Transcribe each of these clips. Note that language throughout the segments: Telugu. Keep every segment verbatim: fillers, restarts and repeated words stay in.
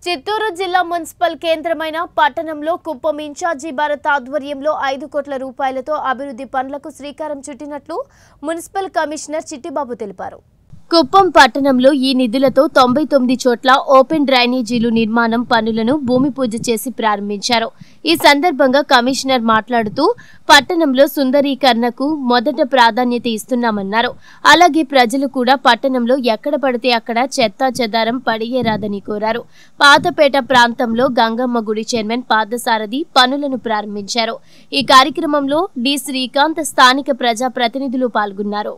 చిత్తూరు జిల్లా మున్సిపల్ కేంద్రమైన పట్టణంలో కుప్పం ఇన్ఛార్జి భారత్ ఆధ్వర్యంలో ఐదు కోట్ల రూపాయలతో అభివృద్ధి పనులకు శ్రీకారం చుట్టినట్లు మున్సిపల్ కమిషనర్ చిట్టిబాబు తెలిపారు. కుప్పం పట్టణంలో ఈ నిధులతో తొంభై తొమ్మిది చోట్ల ఓపెన్ డ్రైనేజీలు నిర్మాణం పనులను భూమి పూజ చేసి ప్రారంభించారు. ఈ సందర్భంగా కమిషనర్ మాట్లాడుతూ పట్టణంలో సుందరీకరణకు మొదట ప్రాధాన్యత ఇస్తున్నామన్నారు. అలాగే ప్రజలు కూడా పట్టణంలో ఎక్కడ పడితే అక్కడ చెత్తా చెదారం పడియేరాదని కోరారు. పాతపేట ప్రాంతంలో గంగమ్మ గుడి చైర్మన్ పాదసారథి పనులను ప్రారంభించారు. ఈ కార్యక్రమంలో డి శ్రీకాంత్ స్థానిక ప్రజా ప్రతినిధులు పాల్గొన్నారు.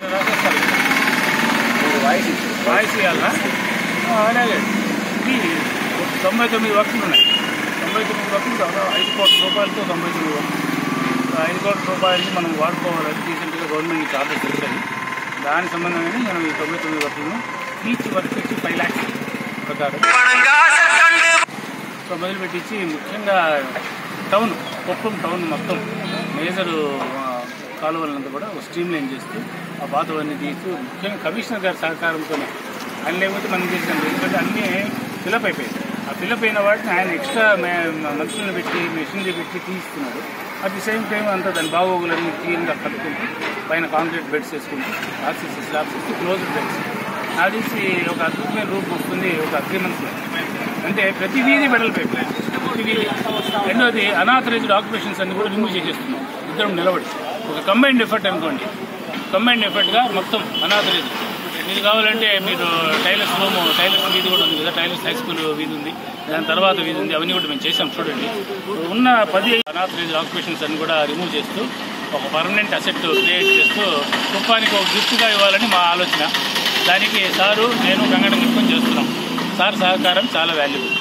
వాయిస్ ఇవ్వాలా అలాగే ఇది తొంభై తొమ్మిది వర్కులు ఉన్నాయి. తొంభై తొమ్మిది వర్కులు ఐదు కోట్ల రూపాయలతో తొంభై తొమ్మిది వర్కులు ఐదు కోట్ల రూపాయలని మనం వాడుకోవాలని రీసెంట్గా గవర్నమెంట్ నుంచి ఆర్డర్ చేశారు. దాని సంబంధమైన మనం ఈ తొంభై తొమ్మిది వర్కులను ఈచ్ వర్క్ వచ్చి ఫైవ్ ల్యాక్స్ ప్రకారం మొదలుపెట్టించి ముఖ్యంగా టౌన్ కుప్పం టౌన్ మొత్తం మేజర్ కాలువలంతా కూడా స్ట్రీమ్ లైన్ చేస్తూ ఆ పాతవన్నీ తీస్తూ ముఖ్యంగా కమిషనర్ గారి సహకారంతోనే ఆయన లేకపోతే మనం చేసాం. ఎందుకంటే అన్నీ ఫిలప్ అయిపోయాయి. ఆ ఫిలప్ అయిన వాటిని ఆయన ఎక్స్ట్రా మనుషులను పెట్టి మెషినరీ పెట్టి తీస్తున్నాడు. అట్ ది సేమ్ టైం అంతా దాని బాగోగులన్నీ క్లీన్గా కట్టుకుంటూ పైన కాంక్రీట్ బెడ్స్ వేసుకుంటూ ఆర్సీసీ స్లాబ్స్ వేసి క్లోజ్డ్ బెడ్స్ నాకు తెలిసి ఒక అద్భుతమైన రూప్ వస్తుంది ఒక త్రీ మంత్స్లో. అంటే ప్రతి వీధి బెడలిపోయి ప్రతి వీధి. రెండోది అనాథరైజ్డ్ ఆక్యుపేషన్స్ అన్ని కూడా రిమూవ్ చేసేస్తున్నాం ఇద్దరం నిలబడి. ఒక కంబైన్డ్ ఎఫర్ట్ అనుకోండి. కంబైన్డ్ ఎఫర్ట్గా మొత్తం అనాథరైజ్. మీరు కావాలంటే మీరు టైలర్స్ రూమ్ టైలర్స్ వీధి కూడా ఉంది కదా, టైలర్స్ హై స్కూల్ వీధి ఉంది, దాని తర్వాత వీధి ఉంది, అవన్నీ కూడా మేము చేసాం. చూడండి, ఉన్న పది అనాథరైజ్డ్ ఆక్యుపేషన్స్ అన్ని కూడా రిమూవ్ చేస్తూ ఒక పర్మనెంట్ అసెట్ క్రియేట్ చేస్తూ కుప్పానికి ఒక గిఫ్ట్గా ఇవ్వాలని మా ఆలోచన. దానికి సారు నేను కంగడం గిఫ్ట్ చేస్తున్నాం. సార్ సహకారం చాలా వాల్యుబుల్.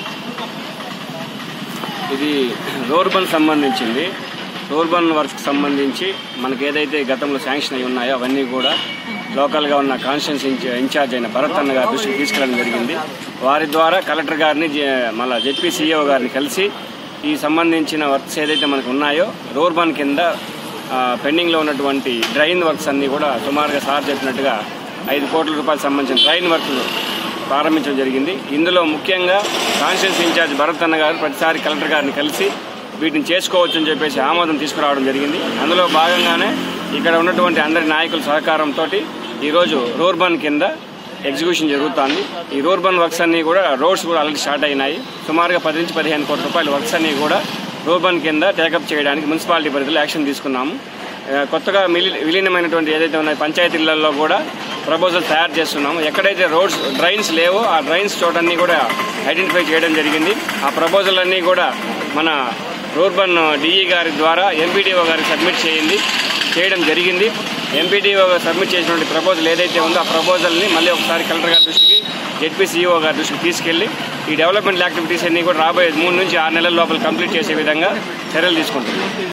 ఇది రూర్బన్ సంబంధించింది. రూర్బన్ వర్క్కి సంబంధించి మనకి ఏదైతే గతంలో శాంక్షన్ అయి ఉన్నాయో అవన్నీ కూడా లోకల్గా ఉన్న కాన్స్టిట్యూన్సీ ఇన్ఛార్జ్ అయిన భరత్ అన్న గారి దృష్టికి తీసుకెళ్ళడం జరిగింది. వారి ద్వారా కలెక్టర్ గారిని మళ్ళీ జెడ్పీ సీఈఓ గారిని కలిసి ఈ సంబంధించిన వర్క్స్ ఏదైతే మనకు ఉన్నాయో రూర్బన్ కింద పెండింగ్లో ఉన్నటువంటి డ్రైన్ వర్క్స్ అన్నీ కూడా సుమారుగా సార్ చెప్పినట్టుగా ఐదు కోట్ల రూపాయలకు సంబంధించిన డ్రైన్ వర్క్లు ప్రారంభించడం జరిగింది. ఇందులో ముఖ్యంగా కాన్స్టిట్యూన్సీ ఇన్ఛార్జ్ భరత్ అన్న గారు ప్రతిసారి కలెక్టర్ గారిని కలిసి వీటిని చేసుకోవచ్చు అని చెప్పేసి ఆమోదం తీసుకురావడం జరిగింది. అందులో భాగంగానే ఇక్కడ ఉన్నటువంటి అందరి నాయకుల సహకారంతో ఈరోజు రూర్బన్ కింద ఎగ్జిక్యూషన్ జరుగుతుంది. ఈ రూర్బన్ వర్క్స్ అన్నీ కూడా రోడ్స్ కూడా ఆల్రెడీ స్టార్ట్ అయినాయి. సుమారుగా పది నుంచి పదిహేను కోట్ల రూపాయల వర్క్స్ అన్నీ కూడా రూర్బన్ కింద టేకప్ చేయడానికి మున్సిపాలిటీ పరిధిలో యాక్షన్ తీసుకున్నాము. కొత్తగా మిలి విలీనమైనటువంటి ఏదైతే ఉన్నాయో పంచాయతీలలో కూడా ప్రపోజల్ తయారు చేస్తున్నాము. ఎక్కడైతే రోడ్స్ డ్రైన్స్ లేవో ఆ డ్రైన్స్ చోటన్నీ కూడా ఐడెంటిఫై చేయడం జరిగింది. ఆ ప్రపోజల్ అన్నీ కూడా మన రూర్బన్ డిఈ గారి ద్వారా ఎంపీడీఓ గారికి సబ్మిట్ చేయండి చేయడం జరిగింది. ఎంపీడీఓ సబ్మిట్ చేసినటువంటి ప్రపోజల్ ఏదైతే ఉందో ఆ ప్రపోజల్ని మళ్ళీ ఒకసారి కలెక్టర్ గారి దృష్టికి జెడ్పీ సీఈఓ గారి దృష్టికి తీసుకెళ్లి ఈ డెవలప్మెంట్ యాక్టివిటీస్ అన్నీ కూడా రాబోయే మూడు నుంచి ఆరు నెలల లోపల కంప్లీట్ చేసే విధంగా చర్యలు తీసుకుంటున్నాం.